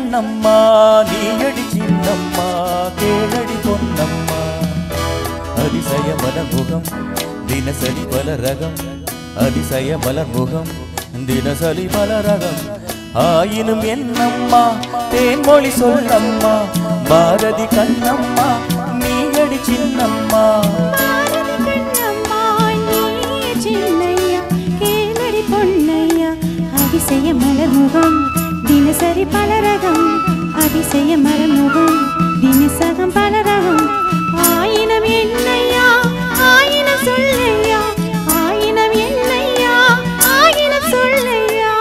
கண்ணம்மா நீயடி சின்னம்மா கேளடி பொன்னம்மா அதிசய மலர்முகம் தினசரி பல ரகம் அதிசய மலர்முகம் தினசரி பல ரகம் ஆயினும் என்னம்மா தேன்மொழி சொல்லம்மா பாரதி கண்ணம்மா நீயடி சின்னம்மா அதிசய மலர்முகம் தினசரி பலரகம் அதிசய மலர்முகம் தினசகம் பலரகம் ஆயினம் என்னையா ஆயினம் சொல்லையா ஆயினம் என்னையா ஆயினம் சொல்லையா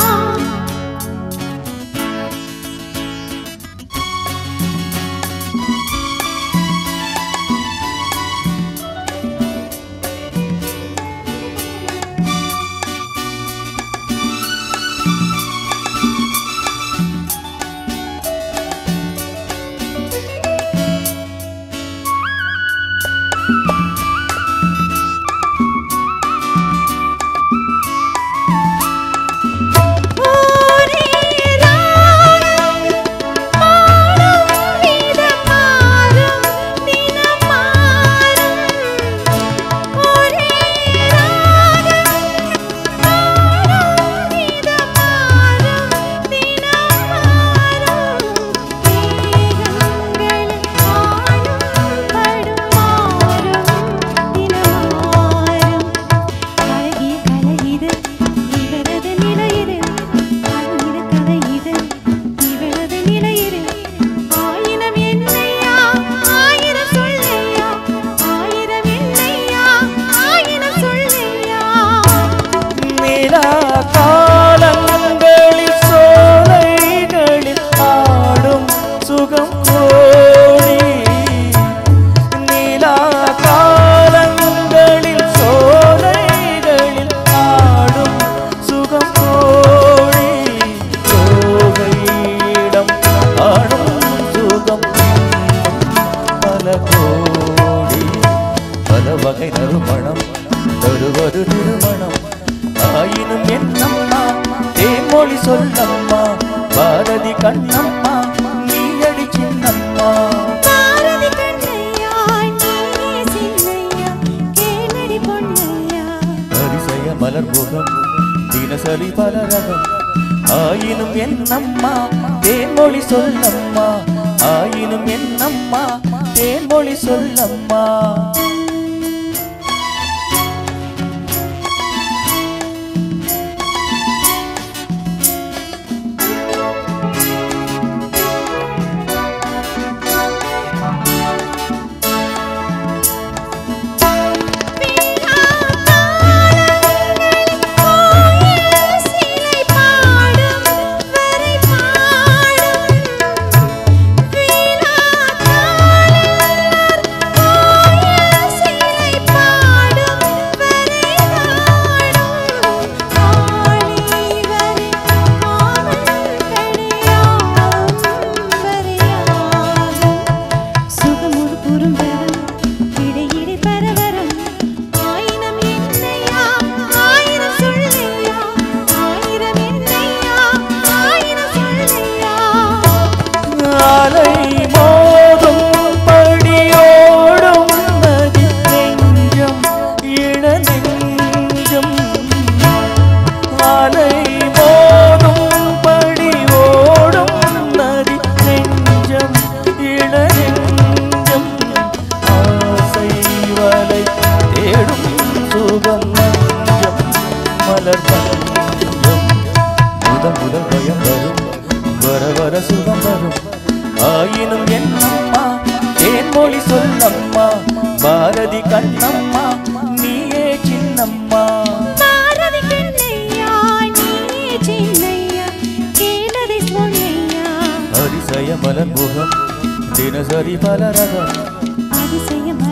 காலங்களில் சோலைகளில் ஆடும் சுகம் கோடி நீலா காலங்களில் சோலைகளில் ஆடும் சுகம் கோடி சோகையிடம் ஆடும் சுகம் பல கோடி பல வகை நறுமணம் தருவது திருமணம் ஆயினும் என்னம்மா தேன்மொழி சொல்லம்மா பாரதி கண்ணம்மா நீயடி சின்னம்மா பாரதி கண்ணையா நீயே சின்னையா கேளடி பொன்னையா அதிசய மலர்முகம் தினசரி பலரகம் ஆயினும் என்னம்மா தேன்மொழி சொல்லம்மா ஆயினும் என்னம்மா தேன்மொழி சொல்லம்மா முதல் பயம் வரும் வர வர சுகம் வரும் ஆயினும் என்னம்மா தேன்மொழி சொல்லம்மா பாரதி கண்ணம்மா நீயே சின்னம்மா பாரதி கண்ணையா நீயே சின்னையா கேளடி பொன்னையா அதிசய மலர்முகம் தினசரி பலரகம் அதிசய